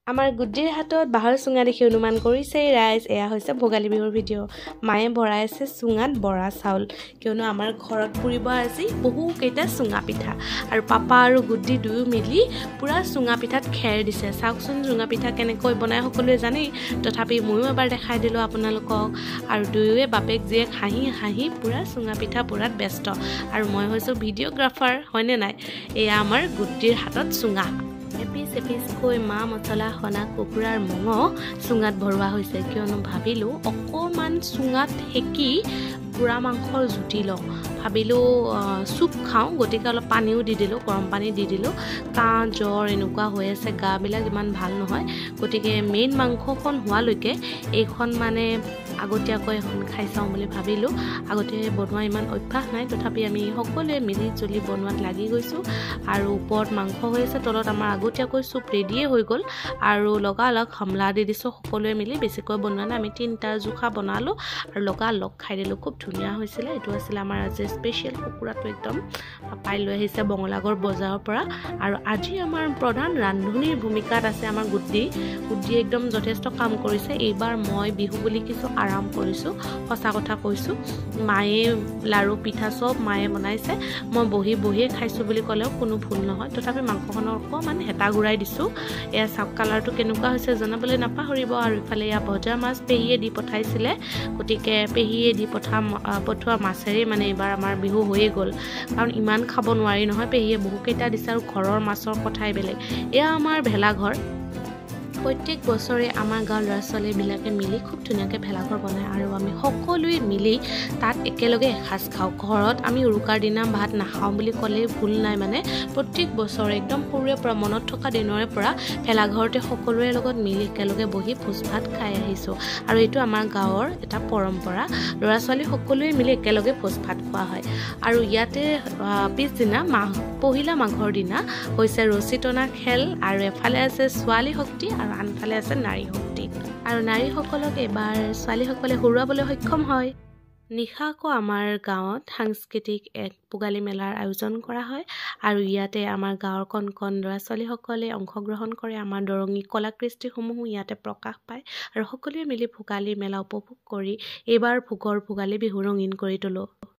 আমাৰ গুড্ডিৰ হাতত বাঁহৰ চুঙা দেখি অনুমান কৰিছে ৰাইজ এয়া হৈছে ভোগালী বিহুৰ ভিডিঅ'। মায়ে ভৰাই আছে চুঙাত বৰা চাউল, কিয়নো আমাৰ ঘৰত পুৰিব আজি বহুকেইটা চুঙা পিঠা। আৰু পাপা আৰু গুড্ডি দুয়ো মিলি পুৰা চুঙা পিঠাত খেৰ দিছে। চাওকচোন চুঙা পিঠা কেনেকৈ বনাই সকলোৱে জানেই, তথাপি ময়ো এবাৰ দেখাই দিলোঁ আপোনালোকক। আৰু দুয়োৱে বাপেক জীয়েক হাঁহি হাঁহি পুৰা চুঙা পিঠা পুৰাত ব্যস্ত। আৰু মই হৈছোঁ ভিডিঅ'গ্ৰাফাৰ, হয়নে নাই? এয়া আমাৰ গুড্ডিৰ হাতত চুঙা। এপিচ এপিচকৈ মা মছলা সনা কুকুৰাৰ মঙহ চুঙাত ভৰোৱা হৈছে, কিয়নো ভাবিলোঁ অকণমান চুঙাত সেকি বুঢ়া মাংসৰ জুতি লওঁ। ভাবিলোঁ চুপ খাওঁ, গতিকে অলপ পানীও দি দিলোঁ, গৰম পানী দি দিলোঁ। কাহ জ্বৰ এনেকুৱা হৈ আছে, গাবিলাক ইমান ভাল নহয়, গতিকে মেইন মাংসখন হোৱালৈকে এইখন মানে আগতীয়াকৈ এখন খাই চাওঁ বুলি ভাবিলোঁ। আগতে বনোৱা ইমান অভ্যাস নাই, তথাপি আমি সকলোৱে মিলি জুলি বনোৱাত লাগি গৈছোঁ। আৰু ওপৰত মাংস হৈ আছে, তলত আমাৰ আগতীয়াকৈ চুপ ৰেডিয়ে হৈ গ'ল। আৰু লগালগ হামলা দি দিছোঁ সকলোৱে মিলি, বেছিকৈ বনোৱা নাই, আমি 3টা জোখা বনালোঁ আৰু লগালগ খাই দিলোঁ। খুব ধুনীয়া হৈছিলে। এইটো আছিলে আমাৰ আজি স্পেচিয়েল কুকুৰাটো, একদম পাই লৈ আহিছে বঙলাগড় বজাৰৰ পৰা। আৰু আজি আমাৰ প্ৰধান ৰান্ধনীৰ ভূমিকাত আছে আমাৰ গুড্ডিয়ে একদম যথেষ্ট কাম কৰিছে। এইবাৰ মই বিহু বুলি কিছু আৰাম কৰিছোঁ, সঁচা কথা কৈছোঁ। মায়ে লাৰু পিঠা চব মায়ে বনাইছে, মই বহিয়ে খাইছোঁ বুলি ক'লেও কোনো ভুল নহয়। তথাপি মাংসখনৰ অকণমান হেতা ঘূৰাই দিছোঁ। এয়া চাওক কালাৰটো কেনেকুৱা হৈছে জনাবলৈ নাপাহৰিব। আৰু ইফালে এয়া ভজা মাছ পেহীয়ে দি পঠাইছিলে, গতিকে পেহীয়ে দি পঠোৱা মাছেৰে মানে এইবাৰ আমাৰ বিহু হৈয়ে গ'ল, কাৰণ ইমান খাব নোৱাৰি নহয়। পেহীয়ে বহুকেইটা দিছে আৰু ঘৰৰ মাছৰ কথাই বেলেগ। এয়া আমাৰ ভেলাঘৰ। প্ৰত্যেক বছৰে আমাৰ গাঁৱৰ ল'ৰা ছোৱালীবিলাকে মিলি খুব ধুনীয়াকৈ ভেলাঘৰ বনায়, আৰু আমি সকলোৱে মিলি তাত একেলগে এসাঁজ খাওঁ। ঘৰত আমি উৰুকাৰ দিনা ভাত নাখাওঁ বুলি ক'লেই ভুল নাই। মানে প্ৰত্যেক বছৰে একদম সৰুৰে পৰা মনত থকা দিনৰে পৰা ভেলাঘৰতে সকলোৰে লগত মিলি একেলগে বহি ভোজ ভাত খাই আহিছোঁ। আৰু এইটো আমাৰ গাঁৱৰ এটা পৰম্পৰা, ল'ৰা ছোৱালী সকলোৱে মিলি একেলগে ভোজ ভাত খোৱা হয়। আৰু ইয়াতে পিছদিনা পহিলা মাঘৰ দিনা হৈছে ৰছী টনা খেল, আৰু এফালে আছে ছোৱালী শক্তি আৰু আনফালে আছে নাৰী শক্তি। আৰু নাৰীসকলক এবাৰ ছোৱালীসকলে হৰুৱাবলৈ সক্ষম হয়। নিশা আকৌ আমাৰ গাঁৱত সাংস্কৃতিক এক ভোগালী মেলাৰ আয়োজন কৰা হয়, আৰু ইয়াতে আমাৰ গাঁৱৰ কণ কণ ল'ৰা ছোৱালীসকলে অংশগ্ৰহণ কৰে। আমাৰ দৰঙী কলা কৃষ্টিসমূহো ইয়াতে প্ৰকাশ পায়, আৰু সকলোৱে মিলি ভোগালী মেলা উপভোগ কৰি এইবাৰ ভোগালী বিহু ৰঙীন কৰি তোলোঁ।